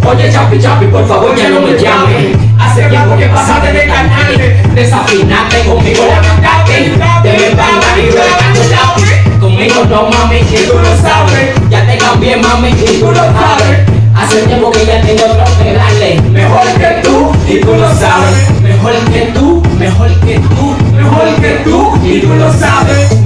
Oye, Chapi, Chapi, por favor ya no me llames. Hace tiempo que pasaste de cantarle. Desafinaste conmigo, la mataste. Te me bailar y regañaste. Conmigo no, mami, y tú lo sabes. Ya te cambié, mami, y tú lo sabes. Hace tiempo que ya tengo otro que darle. Mejor que tú, y tú lo sabes. Mejor que tú, mejor que tú, mejor que tú, y tú lo sabes.